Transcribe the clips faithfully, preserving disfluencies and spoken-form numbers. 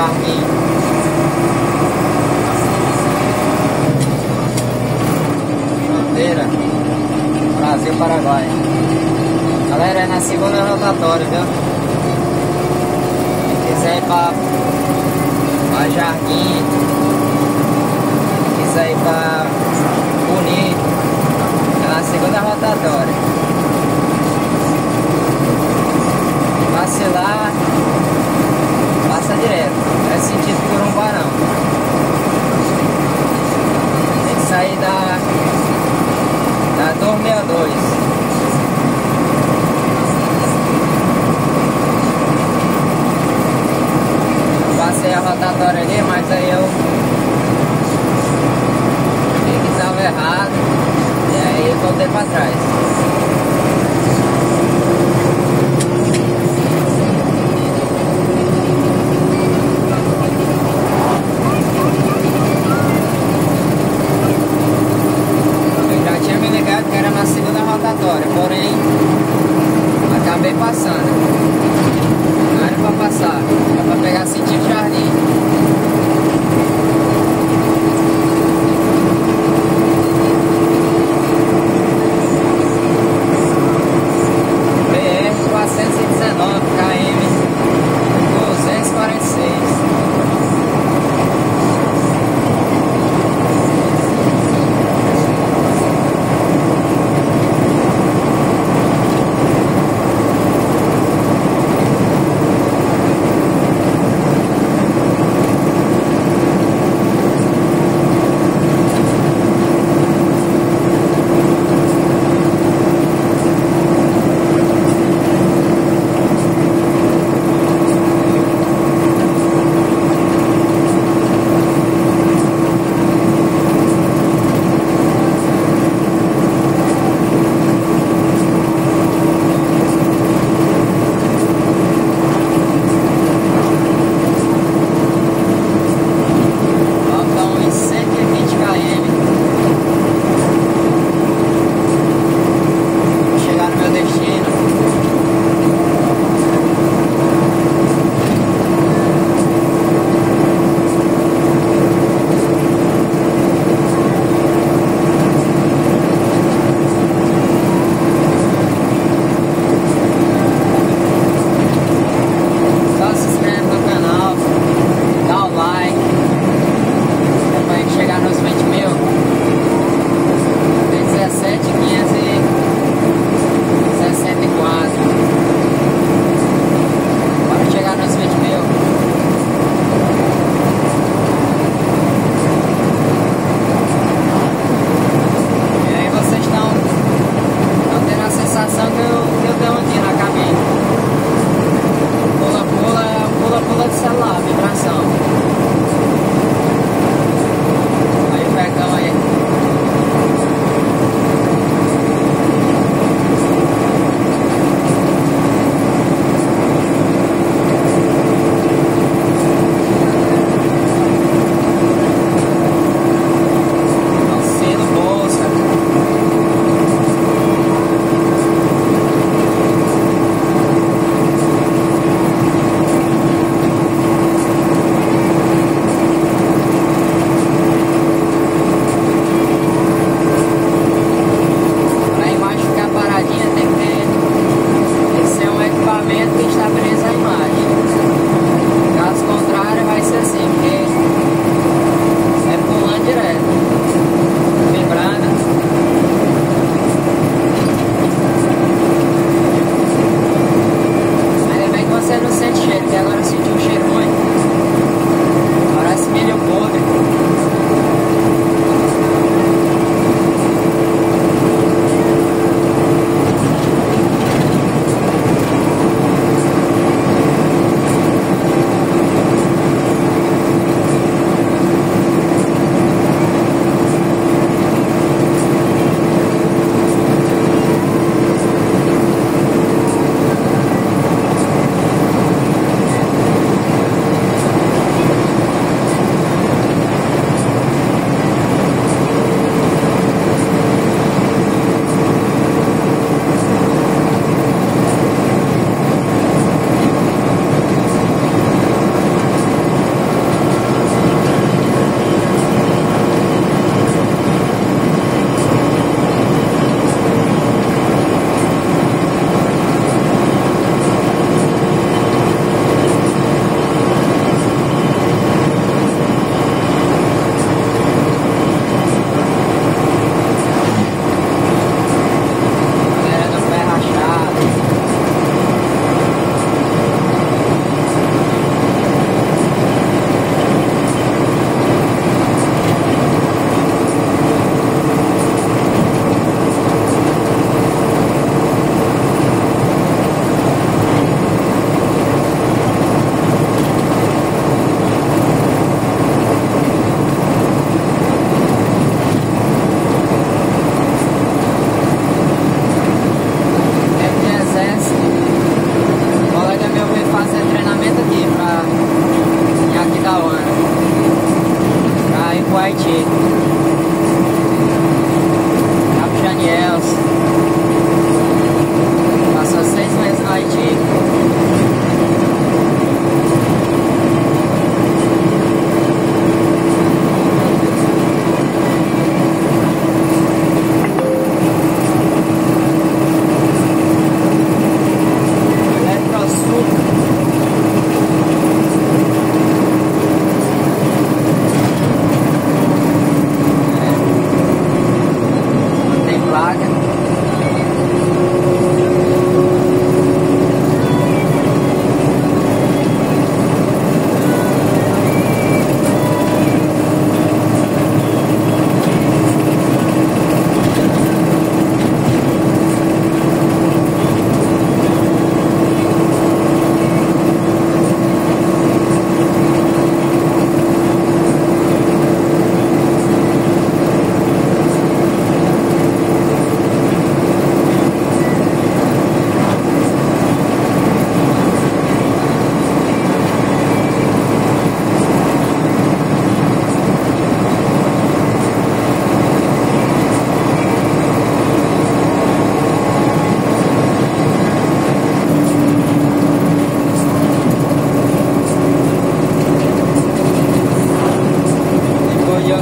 Jardim. Fronteira Brasil-Paraguai. Galera, é na segunda rotatória, viu? Quem quiser ir pra, pra Jardim, quem quiser ir pra Bonito, é na segunda rotatória. Vacilar, passa direto, é sentido por um varão. Tem que sair da, da duzentos e sessenta e dois. Passei a rotatória ali, mas aí eu vi que estava errado e aí voltei para trás. Eu já tinha me ligado que era na segunda rotatória, porém acabei passando. Não era pra passar, era pra pegar sentido Jardim. B R quatrocentos e dezenove, K M duzentos e quarenta e seis.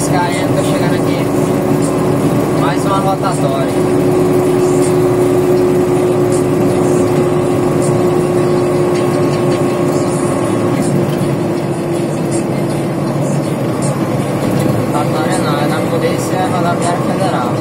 quinhentos quilômetros, tô chegando aqui. Mais uma rotatória. Rotatória não, é na Polícia Rodoviária Federal.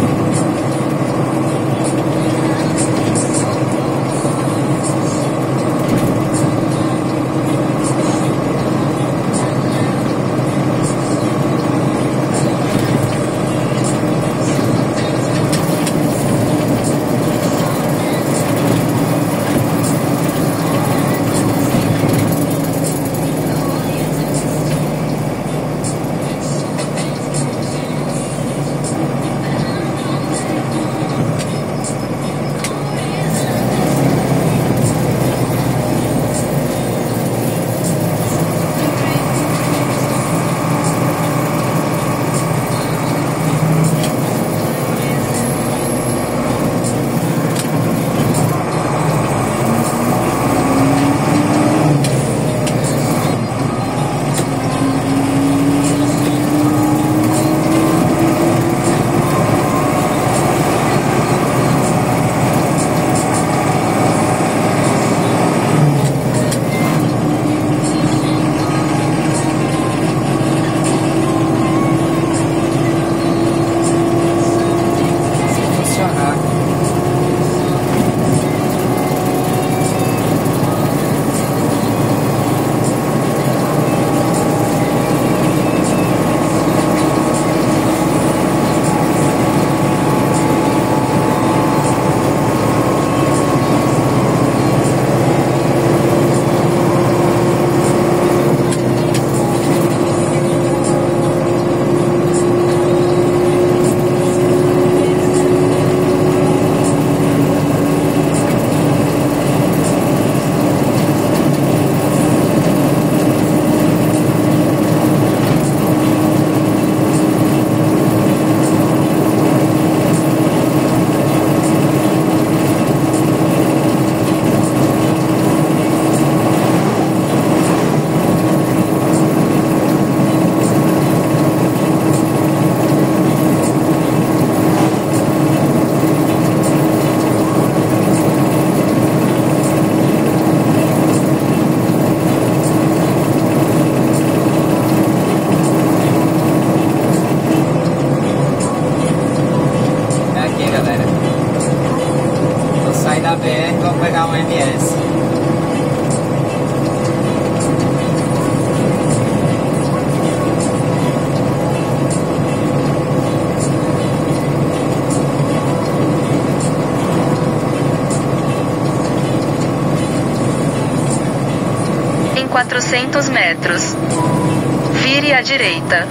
Vou pegar um M S. Em quatrocentos metros, vire à direita.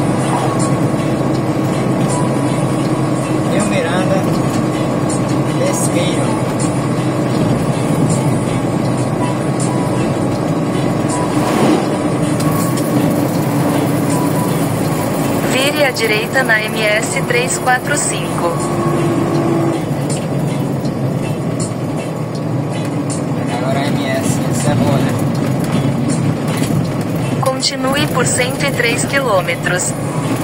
Rio Miranda, Espinho. Vire à direita na M S trezentos e quarenta e cinco. Agora a M S, isso é boa, né? Continue por cento e três quilômetros.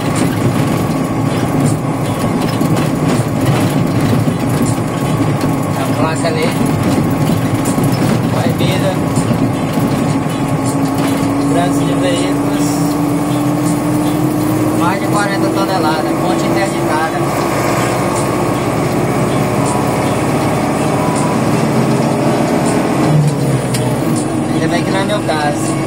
A placa ali, proibida, trânsito de veículos, mais de quarenta toneladas, ponte interditada. Ainda bem que não é meu caso.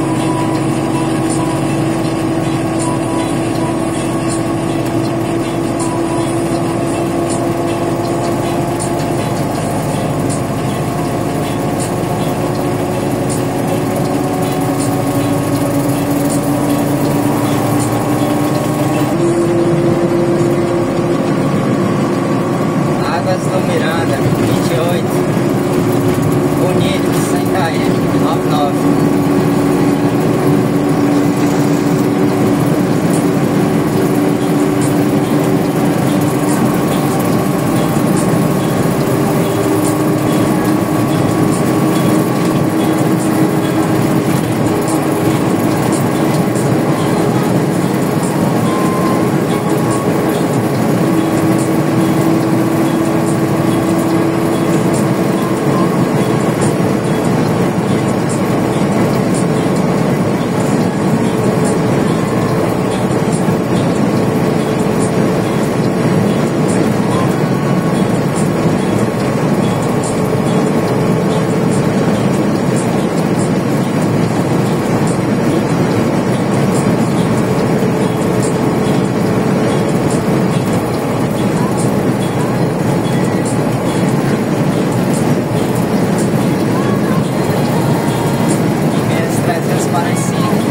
assim.